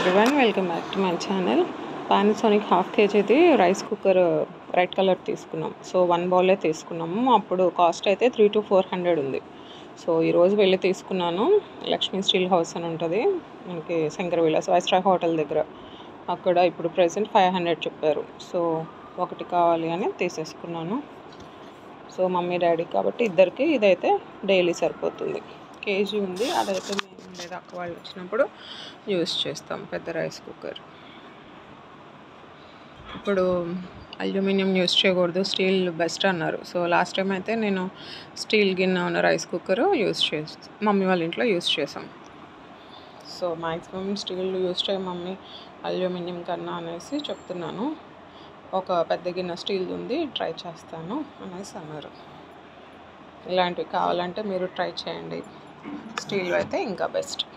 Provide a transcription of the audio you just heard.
Everyone, welcome back to my channel. Panasonic half కేజీది rice cooker red colour తీసుకున్నాం. So 1 బౌలే తీసుకున్నాము. అప్పుడు కాస్ట్ అయితే 300 to 400 ఉంది. సో ఈరోజు వెళ్ళి తీసుకున్నాను. లక్ష్మీ స్టీల్ హౌస్ అని ఉంటుంది మనకి శంకర్ విలాస్ వైస్రాయ్ హోటల్ దగ్గర. అక్కడ ఇప్పుడు ప్రెసెంట్ 500 చెప్పారు. సో ఒకటి కావాలి అని తీసేసుకున్నాను. సో మమ్మీ డాడీ కాబట్టి ఇద్దరికి ఇదైతే డైలీ సరిపోతుంది. కేజీ ఉంది, అదైతే మేము లేదా అక్క వాళ్ళు వచ్చినప్పుడు యూస్ చేస్తాం. పెద్ద రైస్ కుక్కర్. ఇప్పుడు అల్యూమినియం యూస్ చేయకూడదు, స్టీల్ బెస్ట్ అన్నారు. సో లాస్ట్ టైం అయితే నేను స్టీల్ గిన్నె ఉన్న రైస్ కుక్కర్ యూస్ చేస్తాను, మమ్మీ వాళ్ళ ఇంట్లో యూస్ చేసాం. సో మ్యాక్సిమం స్టీల్ యూస్ చేయ మమ్మీ, అల్యూమినియం కన్నా అనేసి చెప్తున్నాను. ఒక పెద్ద గిన్నె స్టీల్ ఉంది, ట్రై చేస్తాను అనేసి అన్నారు. ఇలాంటివి కావాలంటే మీరు ట్రై చేయండి. స్టీల్ అయితే ఇంకా బెస్ట్.